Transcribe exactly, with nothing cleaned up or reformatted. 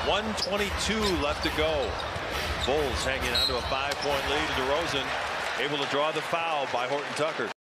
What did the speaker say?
one twenty-two left to go. Bulls hanging on to a five-point lead. DeRozan able to draw the foul by Horton Tucker.